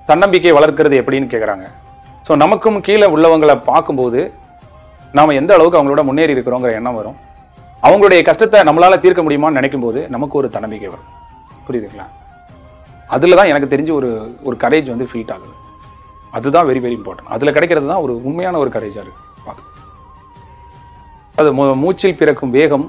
தன்னம்பிக்கை வளர்க்கிறது எப்படின்னு கேட்குறாங்க. ஸோ நமக்கும் கீழே உள்ளவங்களை பார்க்கும்போது நாம எந்த அளவுக்கு அவங்களோட முன்னேறி இருக்கிறோங்கிற எண்ணம் வரும். அவங்களுடைய கஷ்டத்தை நம்மளால தீர்க்க முடியுமான்னு நினைக்கும் போது நமக்கு ஒரு தன்னம்பிக்கை வரும். புரியுதுங்களா? அதுல தான் எனக்கு தெரிஞ்சு ஒரு கரேஜ் வந்து ஃபீல் ஆகுது. அதுதான் வெரி வெரி இம்பார்ட்டன்ட். அதுல கிடைக்கிறது தான் ஒரு உண்மையான ஒரு கரேஜா இருக்கு. அது மூச்சில் பிறக்கும் வேகம்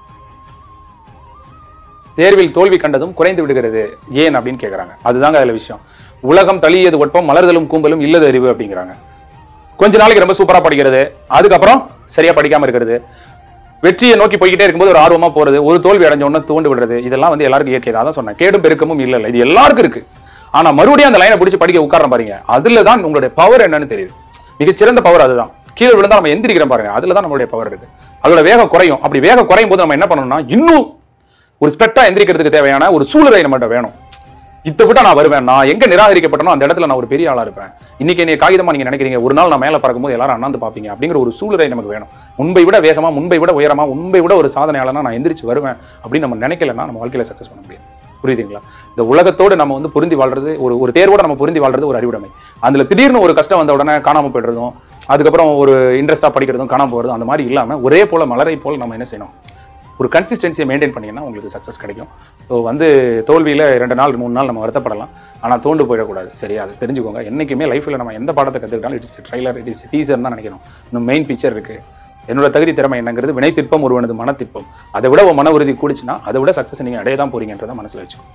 தேர்வில் தோல்வி கண்டதும் குறைந்து விடுகிறது ஏன் அப்படின்னு கேட்கறாங்க. அதுதாங்க அதுல விஷயம். உலகம் தளியது ஒட்பம் மலர்தலும் கூம்பலும் இல்லது அறிவு அப்படிங்கிறாங்க. கொஞ்ச நாளைக்கு ரொம்ப சூப்பரா படிக்கிறது, அதுக்கப்புறம் சரியா படிக்காம இருக்கிறது, வெற்றியை நோக்கி போய்கிட்டே இருக்கும்போது ஒரு ஆர்வமா போறது, ஒரு தோல்வி அடைஞ்ச உடனே தூண்டு விடுறது, இதெல்லாம் வந்து எல்லாருக்கும் இயற்கை. தான் சொன்னேன், கேடும் பெருக்கமும் இல்ல, இது எல்லாருக்கும் இருக்கு. ஆனா மறுபடியும் அந்த லைனை பிடிச்சி படிக்க உட்கார பாருங்க, அதுலதான் உங்களுடைய பவர் என்னன்னு தெரியுது. மிகச்சிறந்த பவர் அதுதான். கீழே விழுந்தா நம்ம எந்திரிக்கிறோம் பாருங்க, அதுலதான் நம்மளுடைய பவர் இருக்கு. அதோட வேகம் குறையும். அப்படி வேகம் குறையும் போது நம்ம என்ன பண்ணணும்னா, இன்னும் ஒரு ஸ்பெக்டா எந்திரிக்கிறதுக்கு தேவையான ஒரு சூழ்நிலை நம்மகிட்ட வேணும். இதை விட்டா நான் வருவேன், நான் எங்க நிராகரிக்கப்பட்டனோ அந்த இடத்துல நான் ஒரு பெரிய ஆளா இருப்பேன். இன்னைக்கு என்னை காகிதமா நீங்க நினைக்கிறீங்க, ஒரு நாள் நான் மேல பறக்கும்போது எல்லாரும் அண்ணாந்து பாப்பீங்க அப்படிங்கிற ஒரு சூழ்நிலை நமக்கு வேணும். முன்பை விட வேகமா, முன்பை விட உயரமா, முன்பை விட ஒரு சாதனையாளனா நான் எந்திரிச்சு வருவேன் அப்படின்னு நம்ம நினைக்கலன்னா நம்ம வாழ்க்கையில சக்சஸ் பண்ண முடியாது. புரியுதுங்களா? இந்த உலகத்தோடு நம்ம வந்து பொருந்தி வாழ்றது, ஒரு தேர்வோட நம்ம பொருந்தி வாழ்றது ஒரு அறிவுடைமை. அதுல திடீர்னு ஒரு கஷ்டம் வந்த உடனே காணாம போயிடுறதும், அதுக்கப்புறம் ஒரு இன்ட்ரெஸ்டா படிக்கிறதும் காணாம போறதும், அந்த மாதிரி இல்லாம ஒரே போல மலரை போல நம்ம என்ன செய்யணும், ஒரு கன்சிஸ்டன்சியை மெயின்டைன் பண்ணீங்கன்னா உங்களுக்கு சக்ஸஸ் கிடைக்கும். ஸோ வந்து தோல்வியில் 2 நாள் 3 நாள் நம்ம வருத்தப்படலாம், ஆனால் தோண்டு போயிடக்கூடாது. சரியா? அது தெரிஞ்சுக்கோங்க. என்றைக்குமே லைஃப்பில் நம்ம எந்த பாடத்தை கற்றுக்கிட்டாலும் இட்ஸ் ட்ரைலர், இட்ஸ் டீசர் தான் நினைக்கணும். இன்னும் மெயின் பிக்சர் இருக்குது. என்னோட தகுதி திறமை என்னங்கிறது வினை திட்பம் ஒருவனது மன திட்பம். அதை விட மன உறுதி கூடிச்சுன்னா அதை விட சக்ஸஸ் நீங்கள் அடைய தான் போறீங்கன்றதை மனசில் வச்சுக்கோங்க.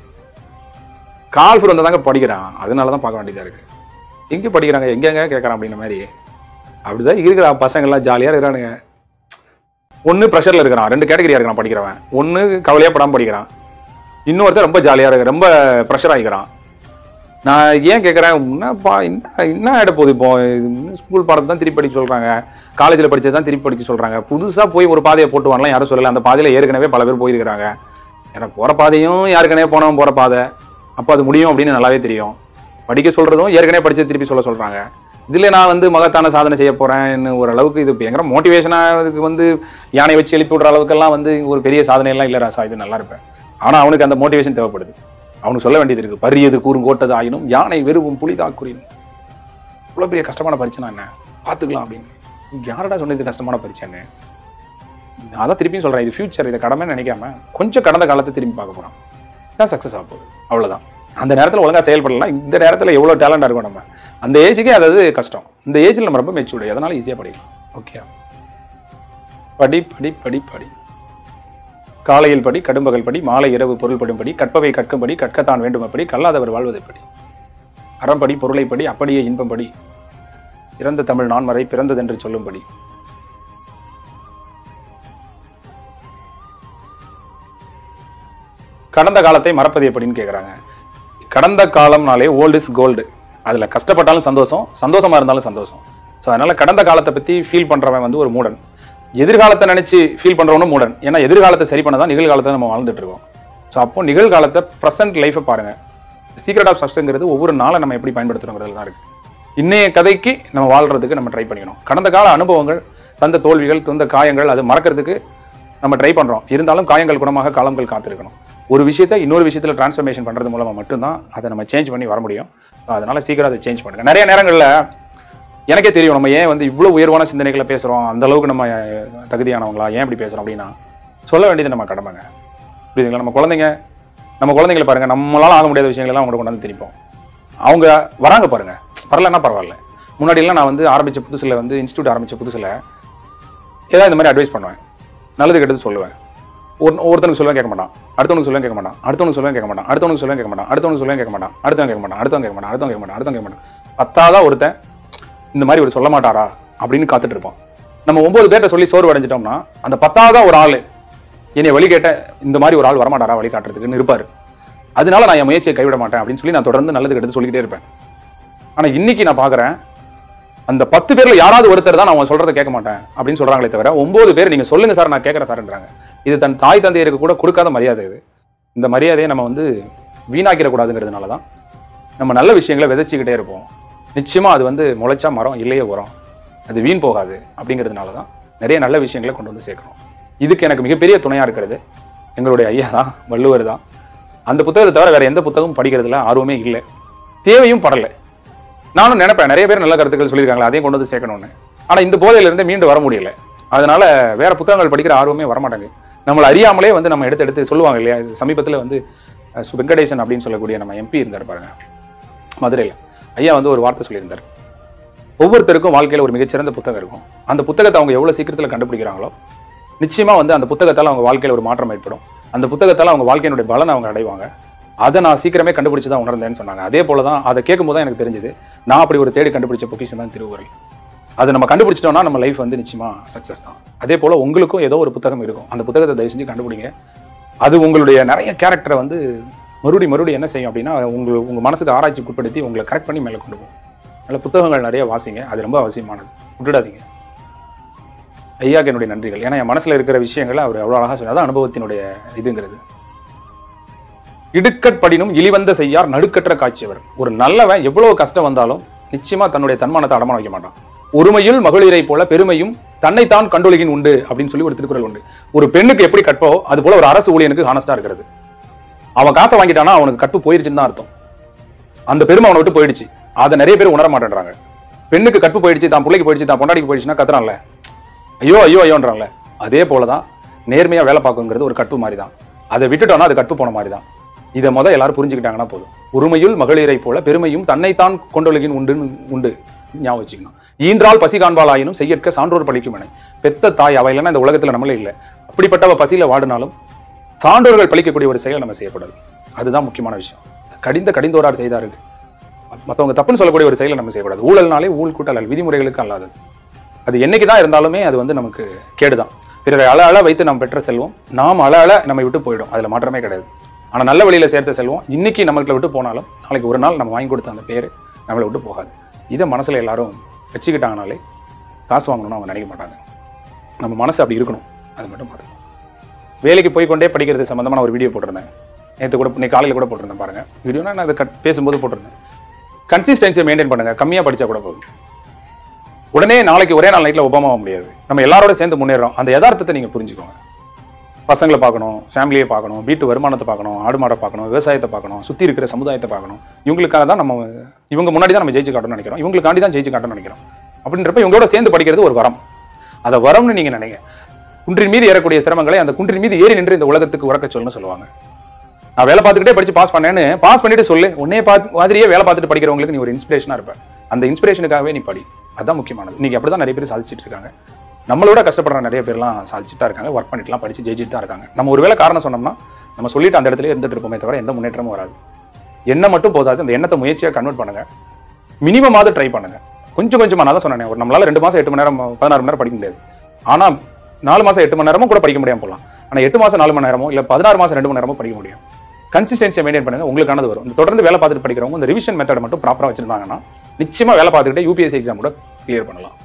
கால்ஃபர் வந்தால் தாங்க படிக்கிறான், அதனால தான் பார்க்க வேண்டியதாக இருக்குது. எங்கே படிக்கிறாங்க, எங்கெங்க கேட்குறான் அப்படின்ற மாதிரி அப்படிதான் இருக்கிற பசங்கள்லாம் ஜாலியாக இருக்கிறானுங்க. ஒன்று ப்ரெஷரில் இருக்கிறான், 2 கேட்டகரியாக இருக்கிறான் படிக்கிறவன். ஒன்று கவலையாக படாமல் படிக்கிறான், இன்னொருத்தர் ரொம்ப ஜாலியாக இருக்கு, ரொம்ப ப்ரெஷர் ஆகிக்கிறான். நான் ஏன் கேட்குறேன், என்னப்பா என்ன ஆகிட போகுது இப்போ? ஸ்கூல் பாடத்தை தான் திருப்பி படிக்க சொல்கிறாங்க, காலேஜில் படித்தது தான் திருப்பி படிக்க சொல்கிறாங்க. புதுசாக போய் ஒரு பாதையை போட்டு வரலாம் யாரும் சொல்லலை. அந்த பாதையில் ஏற்கனவே பல பேர் போயிருக்கிறாங்க. எனக்கு போகிற பாதையும் ஏற்கனவே போனவன் போகிற பாதை, அப்போ அது முடியும் அப்படின்னு நல்லாவே தெரியும். படிக்க சொல்கிறதும் ஏற்கனவே படித்து திருப்பி சொல்கிறாங்க. இதில் நான் வந்து மகத்தான சாதனை செய்ய போகிறேன்னு ஓரளவுக்கு இது எங்கிற மோட்டிவேஷனாக இதுக்கு வந்து யானை வச்சு எழுப்பி விடுற அளவுக்கெல்லாம் வந்து ஒரு பெரிய சாதனையெல்லாம் இல்லை ராசா, இது நல்லா இருப்பேன். ஆனால் அவனுக்கு அந்த மோட்டிவேஷன் தேவைப்படுது. அவனுக்கு சொல்ல வேண்டியது இருக்குது, பரியது கூறுங்கோட்டது ஆயினும் யானை வெறுவும் புலிதாக்குறின். இவ்வளோ பெரிய கஷ்டமான பரிச்சைனா என்ன, பார்த்துக்கலாம் அப்படின்னு. யாரடா சொன்னது கஷ்டமான பரிச்சைன்னு? நான் தான் திருப்பியும் சொல்கிறேன், இது ஃபியூச்சர், இதை கடமை நினைக்காம கொஞ்சம் கடந்த காலத்தை திரும்பி பார்க்க போகிறோம், தான் சக்ஸஸ் ஆக போகுது. அவ்வளோதான். அந்த நேரத்தில் ஒழுங்காக செயல்படலாம். இந்த நேரத்தில் எவ்வளோ டேலண்டாக இருக்கும் நம்ம, அந்த ஏஜுக்கே அதாவது கஷ்டம். இந்த ஏஜில் நம்ம ரொம்ப மெச்சூர்டு, அதனால ஈஸியாக படிக்கலாம். ஓகே, படி படி படி படி. காலையில் படி, கடும்பகல் படி, மாலை இரவு பொருள் படும்படி, கற்பவை கற்கும்படி, கற்கத்தான் வேண்டும் அப்படி, கல்லாதவர் வாழ்வதைப்படி. அறம்படி, பொருளைப்படி, அப்படியே இன்பம்படி, இறந்த தமிழ் நான்மறை பிறந்ததென்று சொல்லும்படி. கடந்த காலத்தை மறப்பது எப்படின்னு கேட்குறாங்க. கடந்த காலம்னாலே ஓல்ட் இஸ் கோல்டு. அதில் கஷ்டப்பட்டாலும் சந்தோஷம், சந்தோஷமா இருந்தாலும் சந்தோஷம். ஸோ அதனால கடந்த காலத்தை பற்றி ஃபீல் பண்ணுறவன் வந்து ஒரு மூடன். எதிர்காலத்தை நினச்சி ஃபீல் பண்ணுறவனும் மூடன். ஏன்னா எதிர்காலத்தை சரி பண்ண தான் நிகழ்காலத்தை நம்ம வாழ்ந்துட்டு இருக்கோம். ஸோ அப்போ நிகழ்காலத்தை ப்ரெசென்ட் லைஃபை பாருங்கள். சீக்ரெட் ஆஃப் சக்ஸஸ்ங்கிறது ஒவ்வொரு நாளை நம்ம எப்படி பயன்படுத்துகிறோங்கிறதுல தான் இருக்குது. இன்னைய கதைக்கு நம்ம வாழ்கிறதுக்கு நம்ம ட்ரை பண்ணிக்கணும். கடந்த கால அனுபவங்கள், தந்த தோல்விகள், தந்த காயங்கள், அது மறக்கிறதுக்கு நம்ம ட்ரை பண்ணுறோம். இருந்தாலும் காயங்கள் குணமாக காலங்கள் காத்திருக்கணும். ஒரு விஷயத்தை இன்னொரு விஷயத்தில் டிரான்ஸ்ஃபர்மேஷன் பண்ணுறது மூலமாக மட்டும்தான் அதை நம்ம சேஞ்ச் பண்ணி வர முடியும். அதனால சீக்கிரம் அதை சேஞ்ச் பண்ணுங்க. நிறைய நேரங்களில் எனக்கே தெரியும் நம்ம ஏன் வந்து இவ்வளோ உயர்வான சிந்தனைகளை பேசுகிறோம், அந்த அளவுக்கு நம்ம தகுதியானவங்களா, ஏன் இப்படி பேசுகிறோம் அப்படின்னா சொல்ல வேண்டியது நம்ம கடமைங்க. புரியுதுங்களா? நம்ம குழந்தைங்களை பாருங்க, நம்மளால ஆக முடியாத விஷயங்கள்லாம் அவங்க கொண்டாந்து திணிப்போம். அவங்க வராங்க பாருங்க, வரலன்னா பரவாயில்ல. முன்னாடியெல்லாம் நான் வந்து ஆரம்பித்த புதுசில் வந்து இன்ஸ்டியூட் ஆரம்பித்த புதுசில் ஏதாவது இந்த மாதிரி அட்வைஸ் பண்ணுவேன், நல்லது கெட்டது சொல்லுவேன். ஒருத்தனுக்கு சொல்லுவேன் கேட்க மாட்டான், அடுத்தவனுக்கு சொல்லுவேன் கேட்க மாட்டான், அடுத்தவனுக்கு சொல்லுவேன் கேட்க மாட்டான், அடுத்தவனுக்கு சொல்லுவேன் கேட்க மாட்டான், அடுத்தவனுக்கு சொல்லுவேன் கேட்க மாட்டான், அடுத்தவன் கேட்க மாட்டான், அடுத்தவன் கேட்க மாட்டான், அடுத்தவன் கேட்க மாட்டான், அடுத்தவன் கேட்க மாட்டான். 10ஆவதா ஒருத்தன் இந்த மாதிரி ஒரு சொல்ல மாட்டாரா அப்படின்னு காத்துட்டு இருப்பான். நம்ம 9 பேர்ட்ட சொல்லி சோர்வு அடைஞ்சிட்டோம்னா அந்த 10ஆவதா ஒரு ஆள் என்னை வழி கேட்ட இந்த மாதிரி ஒரு ஆள் வரமாட்டாரா வழி காட்டுறதுக்குன்னு இருப்பாரு. அதனால நான் என் முயற்சியை கைவிட மாட்டேன் அப்படின்னு சொல்லி நான் தொடர்ந்து நல்லது கெட்டது சொல்லிக்கிட்டே இருப்பேன். ஆனா இன்னைக்கு நான் பாக்குறேன், அந்த 10 பேர்ல யாராவது ஒருத்தர் தான் நான் சொல்றதை கேட்க மாட்டேன் அப்படின்னு சொல்றாங்களே தவிர 9 பேர் நீங்க சொல்லுங்க சார் நான் கேட்கறேன் சார்ன்றாங்க. இது தன் தாய் தந்தையருக்கு கூட கொடுக்காத மரியாதை. இது இந்த மரியாதையை நம்ம வந்து வீணாக்கிடக்கூடாதுங்கிறதுனால தான் நம்ம நல்ல விஷயங்களை விதைச்சிக்கிட்டே இருப்போம். நிச்சயமா அது வந்து முளைச்சா மரம், இல்லையே உரம், அது வீண் போகாது. அப்படிங்கிறதுனால தான் நிறைய நல்ல விஷயங்களை கொண்டு வந்து சேர்க்கணும். இதுக்கு எனக்கு மிகப்பெரிய துணையா இருக்கிறது எங்களுடைய ஐயா தான், வள்ளுவர் தான். அந்த புத்தகத்தை தவிர வேற எந்த புத்தகமும் படிக்கிறதுல ஆர்வமே இல்லை. தேவையும் படலை. நானும் நினைப்பேன் நிறைய பேர் நல்ல கருத்துக்கள் சொல்லியிருக்காங்களா, அதையும் கொண்டு வந்து சேர்க்கணும்னு. ஆனா இந்த போதையிலிருந்து மீண்டு வர முடியல. அதனால வேற புத்தகங்கள் படிக்கிற ஆர்வமே வரமாட்டாங்க. நம்மளை அறியாமலே வந்து நம்ம எடுத்து சொல்லுவாங்க இல்லையா. சமீபத்தில் வந்து வெங்கடேசன் அப்படின்னு சொல்லக்கூடிய நம்ம எம்பி இருந்தார் பாருங்க மதுரையில். ஐயா வந்து ஒரு வார்த்தை சொல்லியிருந்தார், ஒவ்வொருத்தருக்கும் வாழ்க்கையில் ஒரு மிகச்சிறந்த புத்தகம் இருக்கும். அந்த புத்தகத்தை அவங்க எவ்வளவு சீக்கிரத்தில் கண்டுபிடிக்கிறாங்களோ நிச்சயமா வந்து அந்த புத்தகத்தால் அவங்க வாழ்க்கையில் ஒரு மாற்றம் ஏற்படும். அந்த புத்தகத்தால் அவங்க வாழ்க்கையினுடைய பலனை அவங்க அடைவாங்க. அதை நான் சீக்கிரமே கண்டுபிடிச்சு தான் உணர்ந்தேன்னு சொன்னாங்க. அதே போல தான் அதை கேட்கும்போது தான் எனக்கு தெரிஞ்சது, நான் அப்படி ஒரு தேடி கண்டுபிடிச்ச பொக்கிஷன் தான் திருக்குறள். அதை நம்ம கண்டுபிடிச்சிட்டோம்னா நம்ம லைஃப் வந்து நிச்சயமா சக்சஸ் தான். அதே போல உங்களுக்கும் ஏதோ ஒரு புத்தகம் இருக்கும். அந்த புத்தகத்தை தயவு செஞ்சு கண்டுபிடிங்க. அது உங்களுடைய நிறைய கேரக்டரை வந்து மறுபடியும் என்ன செய்யும் அப்படின்னா, உங்க மனசுக்கு ஆராய்ச்சிக்கு உட்படுத்தி உங்களை கரெக்ட் பண்ணி மேலே கொண்டு போகும். நல்ல புத்தகங்கள் நிறைய வாசிங்க, அது ரொம்ப அவசியமானது, விட்டுடாதீங்க. ஐயாக்கு என்னுடைய நன்றிகள். ஏன்னா என் மனசுல இருக்கிற விஷயங்களை அவர் அவ்வளோ அழகா சொன்னார். அனுபவத்தினுடைய இதுங்கிறது. இடுக்கட்படினும் இழிவந்த செய்யார் நடுக்கற்ற காட்சியவர். ஒரு நல்லவன் எவ்வளவு கஷ்டம் வந்தாலும் நிச்சயமா தன்னுடைய தன்மானத்தை அடமான வைக்க மாட்டான். ஒருமையில் மகளிரை போல பெருமையும் தன்னைத்தான் கண்டொழுகின் உண்டு அப்படின்னு சொல்லி ஒரு திருக்குறள் உண்டு. ஒரு பெண்ணுக்கு எப்படி கற்போ அது போல ஒரு அரசு ஊழியனுக்கு ஹானஸ்டா இருக்கிறது. அவன் காசை வாங்கிட்டானா அவனுக்கு கற்பு போயிருச்சுன்னு தான் அர்த்தம். அந்த பெருமை அவனை விட்டு போயிடுச்சு. அதை நிறைய பேர் உணர மாட்டேன்றாங்க. பெண்ணுக்கு கற்பு போயிடுச்சு, தான் பிள்ளைக்கு போயிடுச்சு, தான் பொண்டாடிக்கு போயிடுச்சுன்னா கத்துறான்ல, ஐயோ ஐயோ ஐயோன்றான்ல. அதே போலதான் நேர்மையா வேலை பார்க்குங்கிறது ஒரு கற்பு மாதிரி தான். அதை விட்டுட்டோம்னா அது கற்பு போன மாதிரி தான். இதை எல்லாரும் புரிஞ்சுக்கிட்டாங்கன்னா போதும். ஒருமையுள் மகளிரை போல பெருமையும் தன்னைத்தான் கொண்டொழுகின் உண்டு ஞாபகம் வச்சுக்கணும். ஈன்றால் பசி காண்பால் ஆயினும் செய்யற்க சான்றோர் பழிக்கும் என. பெத்த தாய் அவ இல்லைன்னா இந்த உலகத்துல நம்மளே இல்லை. அப்படிப்பட்டவ பசியில வாடினாலும் சான்றோர்கள் பழிக்கக்கூடிய ஒரு செயல் நம்ம செய்யக்கூடாது. அதுதான் முக்கியமான விஷயம். கடிந்தோரார் செய்தாருக்கு மற்றவங்க தப்புன்னு சொல்லக்கூடிய ஒரு செயலை நம்ம செய்யக்கூடாது. ஊழல்னாலே ஊழ் கூட்டல் விதிமுறைகளுக்கு அல்லாதது. அது என்னைக்குதான் இருந்தாலுமே அது வந்து நமக்கு கேடுதான். பிறரை அழ வைத்து நாம் பெற்ற செல்வம் நாம் அழ நம்மை விட்டு போயிடும். அதுல மாற்றமே கிடையாது. ஆனா நல்ல வழியில சேர்த்த செல்வம் இன்னைக்கு நம்மகிட்ட விட்டு போனாலும் நாளைக்கு ஒரு நாள் நம்ம வாங்கி கொடுத்த அந்த பேரு நம்மளை விட்டு போகாது. இதை மனசுல எல்லாரும் வச்சுக்கிட்டாங்கனாலே காசு வாங்கணும்னு அவங்க நினைக்க மாட்டாங்க. நம்ம மனசு அப்படி இருக்கணும். அது மட்டும் பார்த்துக்கணும். வேலைக்கு போய்கொண்டே படிக்கிறது சம்பந்தமான ஒரு வீடியோ போட்டிருந்தேன். நேற்று காலையில் கூட போட்டிருந்தேன் பாருங்க. வீடியோனா நான் அதை பேசும்போது போட்டிருந்தேன். கன்சிஸ்டன்சியை மெயின்டைன் பண்ணுங்க. கம்மியா படிச்சா கூட போதும். உடனே நாளைக்கு ஒரே நாள் நைட்ல ஒபாமா முடியாது. நம்ம எல்லாரோட சேர்ந்து முன்னேறோம். அந்த யதார்த்தத்தை நீங்க புரிஞ்சுக்கோங்க. பசங்களை பார்க்கணும், ஃபேமிலியை பார்க்கணும், வீட்டு வருமானத்தை பார்க்கணும், ஆடு மாடை பார்க்கணும், விவசாயத்தை பார்க்கணும், சுற்றி இருக்கிற சமுதாயத்தை பார்க்கணும். இவங்களுக்காக தான் இவங்க முன்னாடி தான் நம்ம ஜெயிச்சு காட்டணும்னு நினைக்கிறோம். இவங்களுக்காண்டி தான் ஜெயிச்சு காட்டணும்னு நினைக்கிறோம். அப்படின்றப்ப இவங்களோட சேர்ந்து படிக்கிறது ஒரு வரம். அதை வரம்னு நீங்க நினைங்க. குன்றின் மீது ஏறக்கூடிய சிரமங்களை அந்த குன்றின் மீது ஏறி நின்று இந்த உலகத்துக்கு உறக்க சொல்லணும்னு சொல்லுவாங்க. நான் வேலை பார்த்துக்கிட்டே படிச்சு பாஸ் பண்ணேன்னு பாஸ் பண்ணிட்டு சொல்லு. உன்னே மாதிரியே வேலை பார்த்துட்டு படிக்கிறவங்களுக்கு நீ ஒரு இன்ஸ்பிரேஷனா இருப்ப. அந்த இன்ஸ்பிரேஷனுக்காகவே நீ படி. அதுதான் முக்கியமானது. இன்னைக்கு அப்படிதான் நிறைய பேர் சாதிச்சுட்டு இருக்காங்க. நம்மளோட கஷ்டப்படுற நிறைய பேர்லாம் சாதிச்சுட்டு தான் இருக்காங்க. ஒர்க் பண்ணிட்டுலாம் படிச்சு ஜெயிச்சுட்டு தான் இருக்காங்க. நம்ம ஒருவேளை காரணம் சொன்னோம்னா நம்ம சொல்லிட்டு அந்த இடத்துல இருந்துட்டு இருப்போமே தவிர எந்த முன்னேற்றமும் வராது. எண்ணம் மட்டும் போதாது. அந்த எண்ணத்தை முயற்சியாக கன்வெர்ட் பண்ணுங்க. மினிமமாவது ட்ரை பண்ணுங்க. கொஞ்சமா நான் தான் சொன்னேன். ஒரு நம்மளால 2 மாசம் 8 மணி நேரம் 16 மணி நேரம் படிக்க முடியாது. ஆனா 4 மாசம் 8 மணி நேரமும் கூட படிக்க முடியாம போகலாம். ஆனா 8 மாசம் 4 மணி நேரமோ இல்ல 16 மாசம் 2 மணி நேரமோ படிக்க முடியும். கன்சிஸ்டன்சியை மெயின்டைன் பண்ணுங்க. உங்களுக்கானது வரும். தொடர்ந்து வேலை பார்த்துட்டு படிக்கிறவங்க இந்த ரிவிஷன் மெத்தட் மட்டும் ப்ராப்பரா வச்சிருந்தாங்கன்னா நிச்சயமா வேலை பார்த்துக்கிட்டே UPSC எக்ஸாம் கூட கிளியர் பண்ணலாம்.